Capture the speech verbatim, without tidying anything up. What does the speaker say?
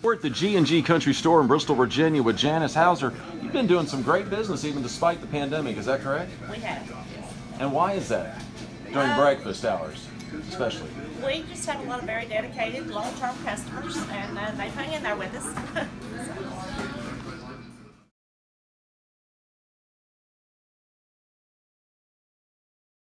We're at the G and G Country Store in Bristol, Virginia with Janice Hauser. You've been doing some great business even despite the pandemic, is that correct? We have, yes. And why is that? During Um, breakfast hours, especially. We just have a lot of very dedicated, long-term customers, and uh, they hang in there with us.